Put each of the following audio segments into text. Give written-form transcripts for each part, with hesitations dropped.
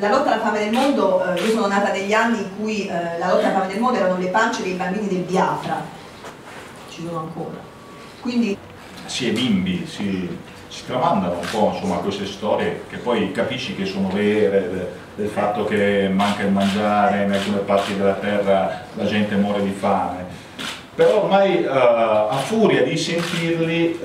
la lotta alla fame del mondo, io sono nata negli anni in cui la lotta alla fame del mondo erano le pance dei bambini del Biafra, ci sono ancora. Quindi sì, i bimbi si tramandano un po', insomma, queste storie che poi capisci che sono vere, del fatto che manca il mangiare, in alcune parti della terra la gente muore di fame. Però ormai a furia di sentirle,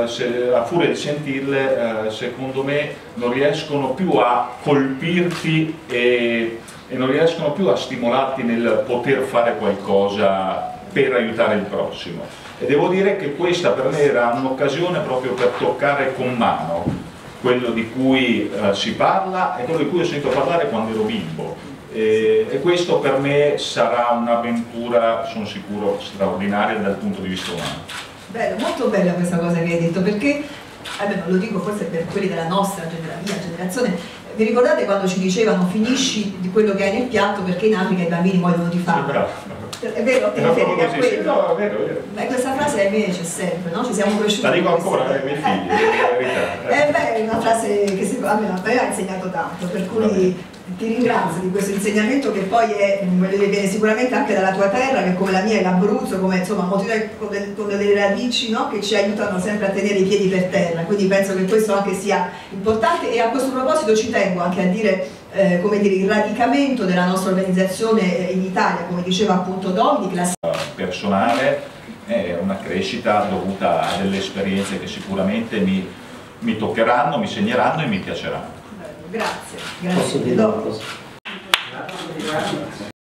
secondo me non riescono più a colpirti e non riescono più a stimolarti nel poter fare qualcosa per aiutare il prossimo. E devo dire che questa per me era un'occasione proprio per toccare con mano quello di cui si parla e quello di cui ho sentito parlare quando ero bimbo. E questo per me sarà un'avventura, sono sicuro, straordinaria dal punto di vista umano. Bello, molto bella questa cosa che hai detto, perché, non lo dico forse per quelli della nostra mia generazione, vi ricordate quando ci dicevano finisci di quello che hai nel piatto perché in Africa i bambini muoiono di fame? Sì, bravo. È vero, ti riferivi a quello? Sì, no, è vero, è vero. Ma questa frase a me c'è sempre, no? Ci siamo cresciuti. La dico ancora ai miei figli, è verità. È una frase che secondo me ha insegnato tanto, per cui ti ringrazio di questo insegnamento che poi viene sicuramente anche dalla tua terra, che come la mia è l'Abruzzo, come insomma motivo con delle radici, no? Che ci aiutano sempre a tenere i piedi per terra, quindi penso che questo anche sia importante. E a questo proposito ci tengo anche a dire, come dire, il radicamento della nostra organizzazione in Italia, come diceva appunto Dominic, personale è una crescita dovuta a delle esperienze che sicuramente mi toccheranno, mi segneranno e mi piaceranno. Grazie. Posso dire una cosa?